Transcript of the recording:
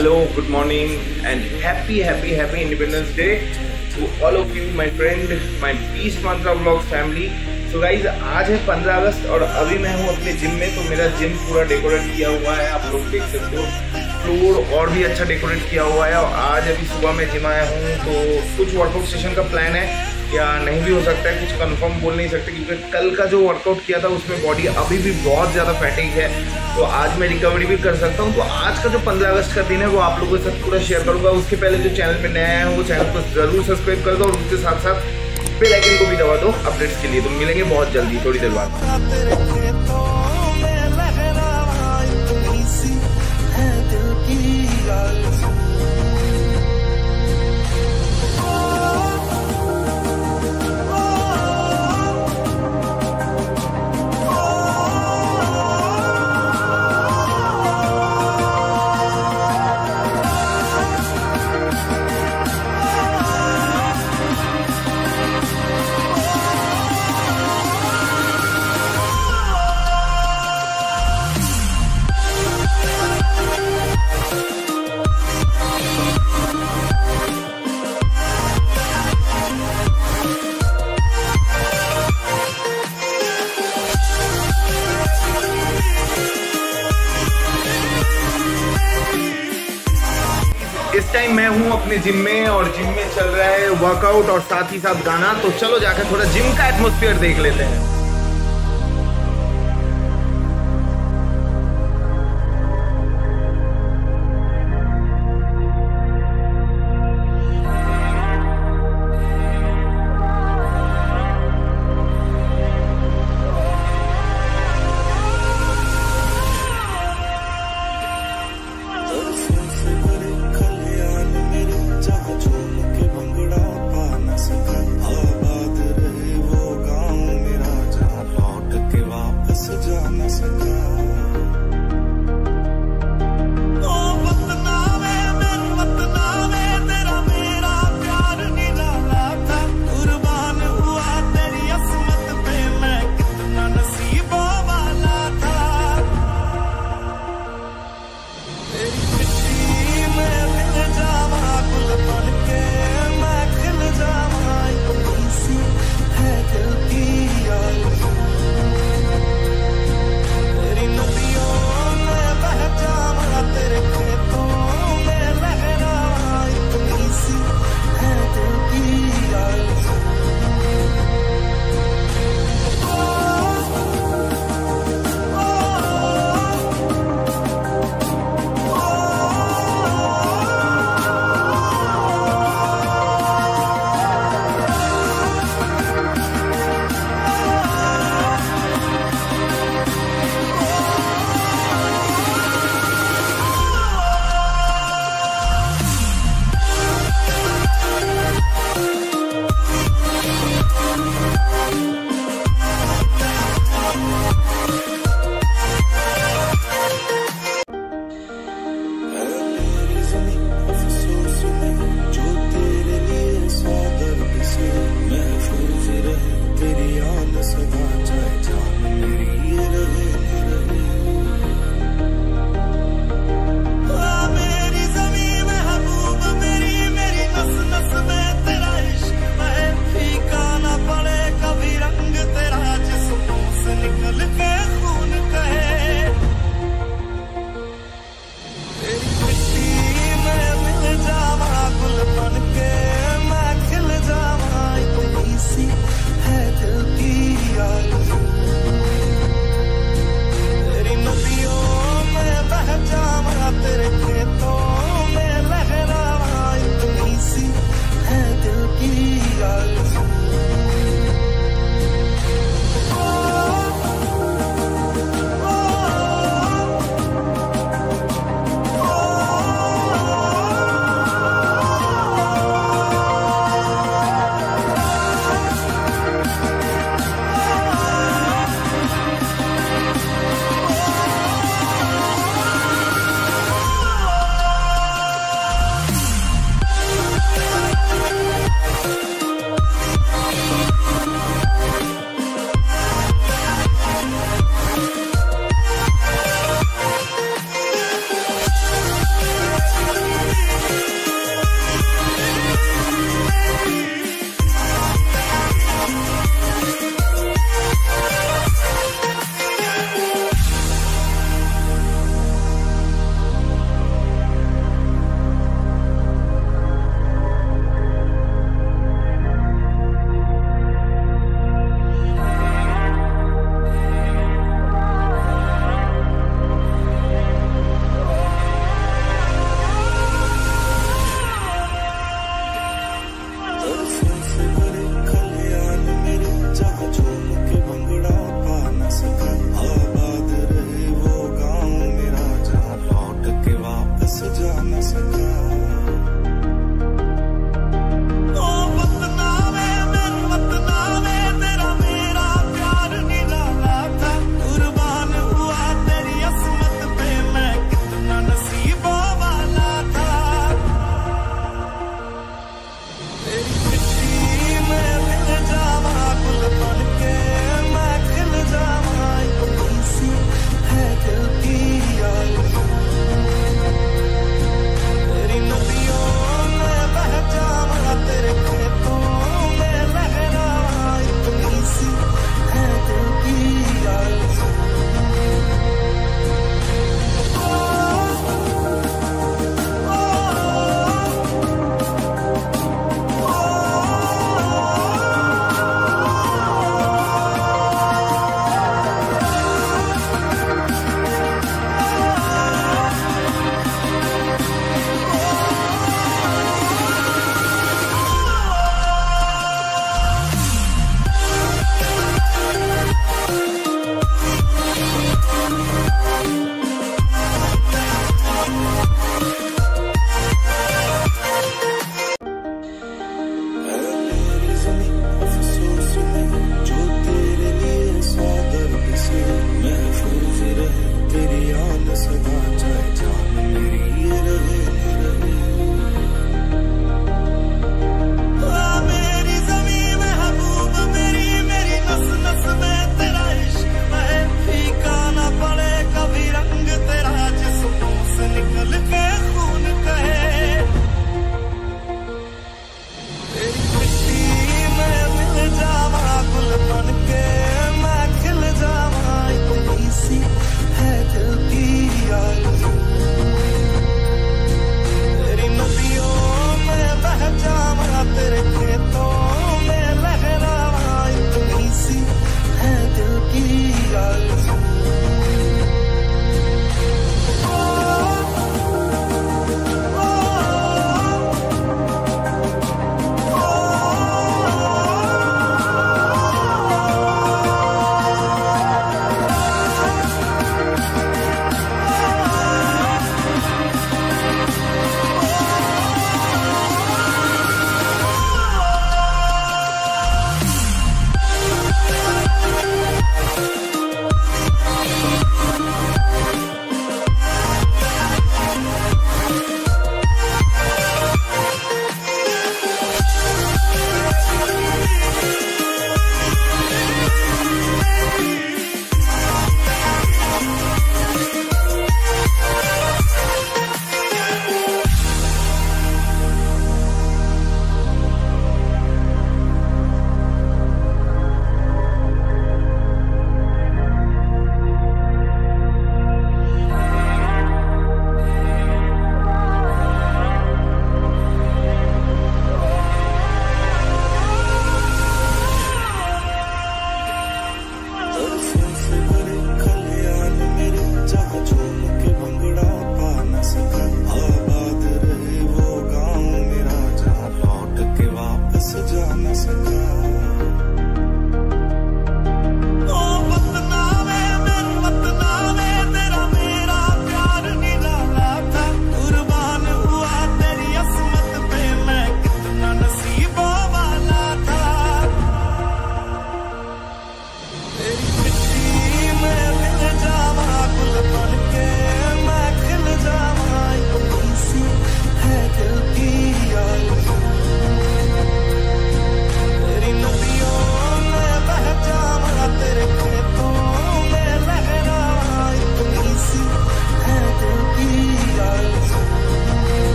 Hello, good morning and happy Independence Day to all of you, my friend, my Peace Mantra Vlogs family. So guys, आज है 15 अगस्त और अभी मैं हूँ अपने जिम में। तो मेरा जिम पूरा डेकोरेट किया हुआ है, आप लोग देख सकते हो। फ्लोर और भी अच्छा डेकोरेट किया हुआ है। और आज अभी सुबह मैं जिम आया हूँ, तो कुछ वर्कआउट सेशन का प्लान है या नहीं भी हो सकता है, कुछ कंफर्म बोल नहीं सकते, क्योंकि कल का जो वर्कआउट किया था उसमें बॉडी अभी भी बहुत ज़्यादा फैटिक है। तो आज मैं रिकवरी भी कर सकता हूँ। तो आज का जो 15 अगस्त का दिन है वो आप लोगों के साथ पूरा शेयर करूँगा। उसके पहले जो चैनल में नया है वो चैनल को जरूर सब्सक्राइब कर दो और उसके साथ साथ बेल आइकन को भी दबा दो अपडेट्स के लिए। तो मिलेंगे बहुत जल्दी, थोड़ी देर बाद। इस टाइम मैं हूँ अपने जिम में और जिम में चल रहा है वर्कआउट और साथ ही साथ गाना। तो चलो जाकर थोड़ा जिम का एटमॉस्फेयर देख लेते हैं।